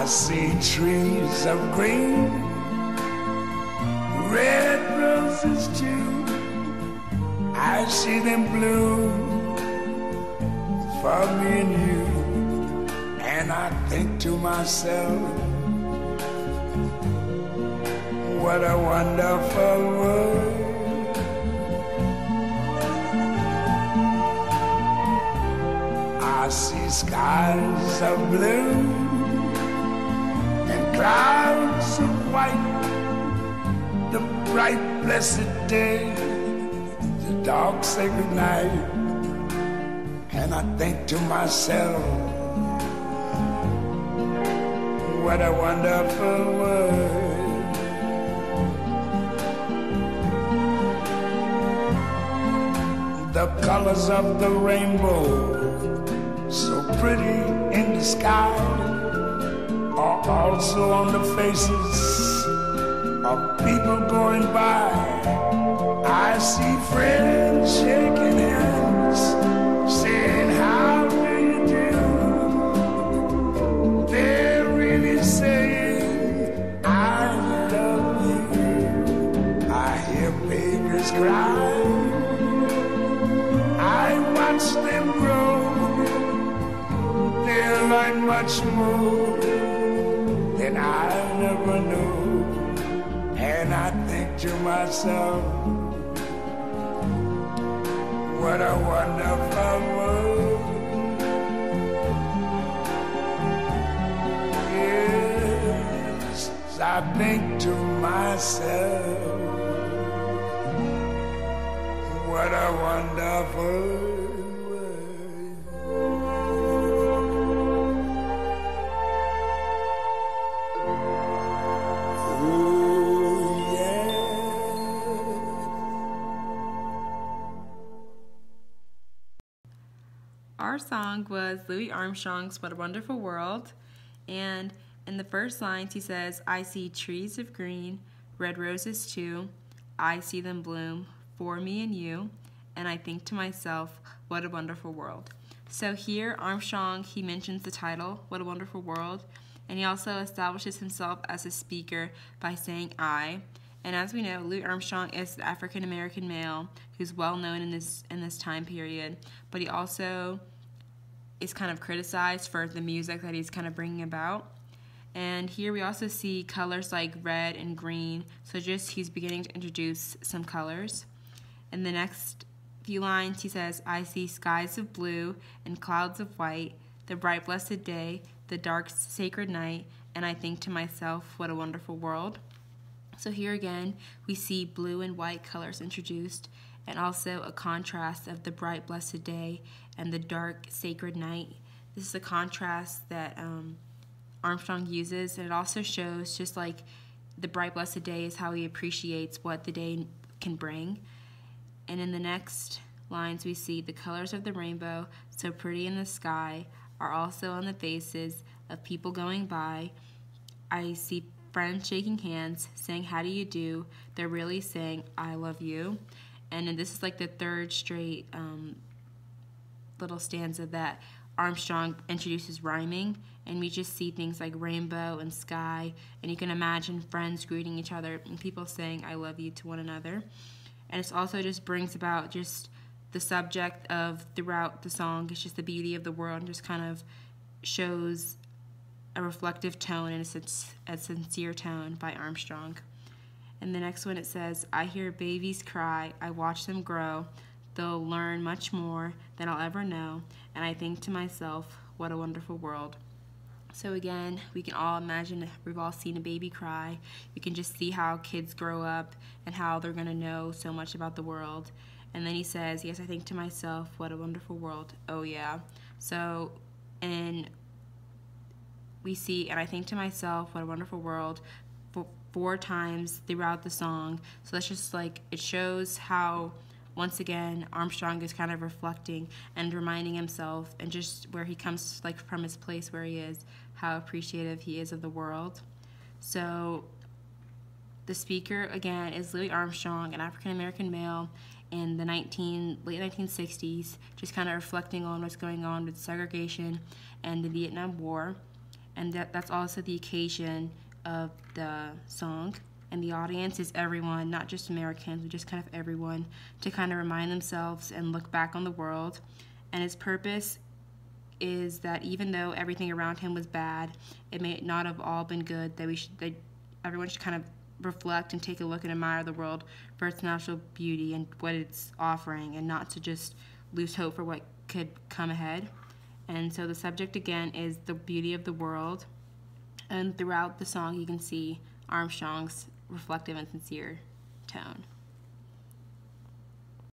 I see trees of green, red roses too. I see them bloom for me and you. And I think to myself, what a wonderful world. I see skies of blue and clouds of white, the bright blessed day, the dark sacred night. And I think to myself, what a wonderful world. The colors of the rainbow, so pretty in the sky, are also on the faces of people going by. I see friends shaking hands, saying, how do you do? They're really saying, I love you. I hear babies cry, I watch them grow. They'll learn much more than I never knew. And I think to myself, what a wonderful world. Yes, I think to myself, what a wonderful world. Oh, yeah. Our song was Louis Armstrong's What a Wonderful World, and in the first lines he says, I see trees of green, red roses too, I see them bloom for me and you, and I think to myself, what a wonderful world. So here Armstrong, he mentions the title, What a Wonderful World, and he also establishes himself as a speaker by saying I. And as we know, Louis Armstrong is an African-American male who's well known in this time period, but he also is kind of criticized for the music that he's kind of bringing about. And here we also see colors like red and green, so just he's beginning to introduce some colors. In the next few lines he says, I see skies of blue and clouds of white, the bright blessed day, the dark sacred night, and I think to myself, what a wonderful world. So here again we see blue and white colors introduced, and also a contrast of the bright blessed day and the dark sacred night. This is a contrast that Armstrong uses, and it also shows just like the bright blessed day is how he appreciates what the day can bring. And in the next lines we see the colors of the rainbow, so pretty in the sky, are also on the faces of people going by. I see friends shaking hands, saying, how do you do? They're really saying, I love you. And then this is like the third straight little stanza that Armstrong introduces rhyming, and we just see things like rainbow and sky, and you can imagine friends greeting each other and people saying, I love you to one another. And it also just brings about just the subject of throughout the song. It's just the beauty of the world, and just kind of shows a reflective tone and a sincere tone by Armstrong. And the next one it says, I hear babies cry, I watch them grow, they'll learn much more than I'll ever know, and I think to myself, what a wonderful world. So again, we can all imagine, we've all seen a baby cry. You can just see how kids grow up and how they're going to know so much about the world. And then he says, yes, I think to myself, what a wonderful world. Oh yeah. So, and we see, and I think to myself, what a wonderful world, 4 times throughout the song. So that's just like, it shows how, once again, Armstrong is kind of reflecting and reminding himself, and just where he comes like from his place where he is, how appreciative he is of the world. So the speaker again is Louis Armstrong, an African-American male in the late 1960s, just kind of reflecting on what's going on with segregation and the Vietnam War. and that's also the occasion of the song. And the audience is everyone, not just Americans, but just kind of everyone, to kind of remind themselves and look back on the world. And his purpose is that even though everything around him was bad, it may not have all been good. That everyone should kind of reflect and take a look and admire the world for its natural beauty and what it's offering, and not to just lose hope for what could come ahead. And so the subject again is the beauty of the world, and throughout the song you can see Armstrong's reflective and sincere tone.